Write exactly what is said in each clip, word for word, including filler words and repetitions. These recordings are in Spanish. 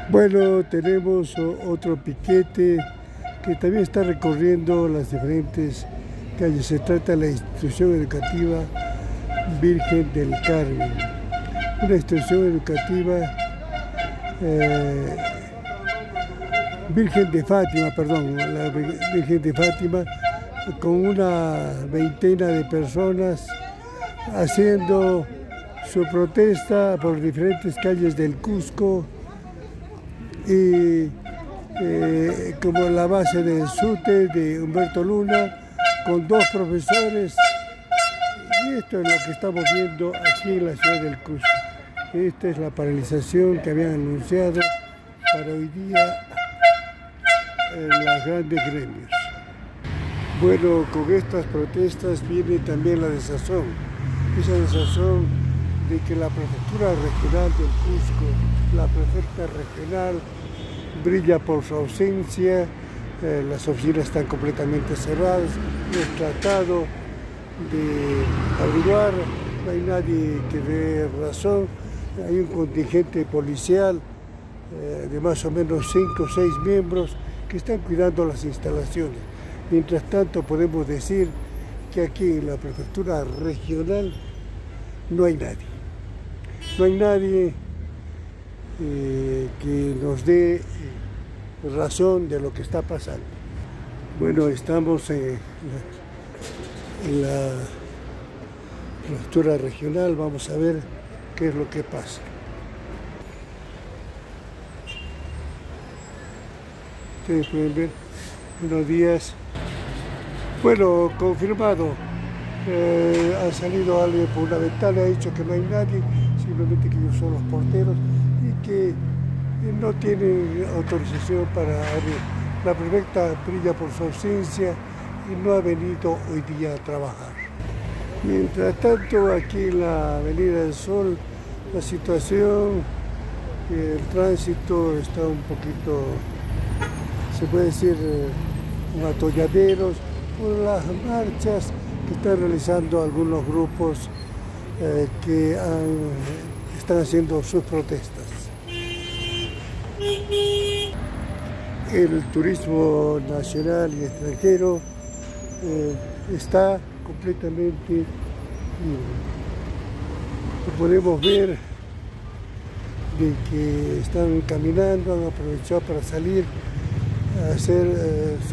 Bueno, tenemos otro piquete que también está recorriendo las diferentes calles. Se trata de la institución educativa Virgen del Carmen, una institución educativa eh, Virgen de Fátima, perdón, la Virgen de Fátima, con una veintena de personas haciendo su protesta por diferentes calles del Cusco y eh, como la base de SUTE de Humberto Luna, con dos profesores, y esto es lo que estamos viendo aquí en la ciudad del Cusco. Esta es la paralización que habían anunciado para hoy día en los grandes gremios. Bueno, con estas protestas viene también la desazón, esa desazón de que la prefectura regional del Cusco, la prefecta regional, brilla por su ausencia, eh, las oficinas están completamente cerradas, no es tratado de averiguar, no hay nadie que dé razón, hay un contingente policial eh, de más o menos cinco o seis miembros que están cuidando las instalaciones. Mientras tanto podemos decir que aquí en la prefectura regional no hay nadie, no hay nadie eh, que nos dé eh, razón de lo que está pasando. Bueno, estamos en la, en la prefectura regional, vamos a ver qué es lo que pasa. Ustedes pueden ver, buenos días. Bueno, confirmado, eh, ha salido alguien por una ventana, ha dicho que no hay nadie, simplemente que ellos son los porteros y que no tienen autorización para abrir. La prefecta brilla por su ausencia y no ha venido hoy día a trabajar. Mientras tanto, aquí en la Avenida del Sol, la situación, el tránsito está un poquito, se puede decir, un atolladeros por las marchas que están realizando algunos grupos eh, que han, están haciendo sus protestas. El turismo nacional y extranjero eh, está completamente libre. Podemos ver de que están caminando, han aprovechado para salir a hacer eh, su,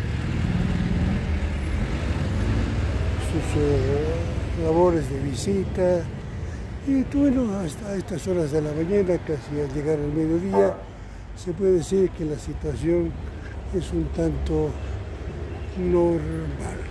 sus eh, labores de visita. Y bueno, hasta estas horas de la mañana, casi al llegar al mediodía, se puede decir que la situación es un tanto normal.